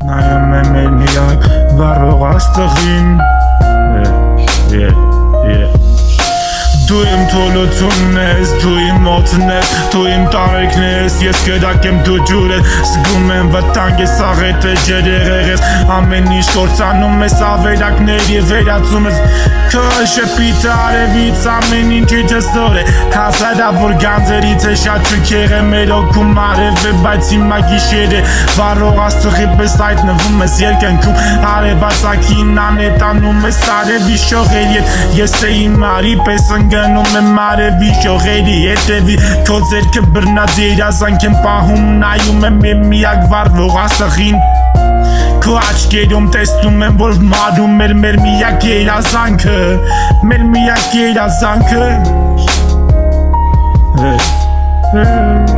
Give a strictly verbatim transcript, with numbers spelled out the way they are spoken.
Նայում եմ մեր միակ վառող աստղին. Yeah, yeah. Դու իմ թոլությունն ես, դու իմ մոտն ես, դու իմ տարեկն ես, ես կրակ եմ դու ջուր ես, զգում եմ վտանգ ես, աղետ է ջերեղեղ ես, ամեն ինչ կործանում ես, ավերակների վերածում ես, քո շպիտը արևից ամեն ինչի ջսոր է, հասարա որ գանձերից է շատ ճուքեղ է, մեր օգում արև է, բայց հիմա գիշեր է, վառող աստղի պես հայտնվում ես երկնքում, արևածագին անետանում ես արևի շողերի հետ, ես է իմ արի պես ընգնում եմ արևի շողերի հետևի, քո ձերքը բռնած երազանք եմ պահում, նայում եմ եմ միակ վառվող աստղին, քո աչքերում տեսնում եմ որ մարում էր մեր միակ երազանքը, մեր միակ երազանքը.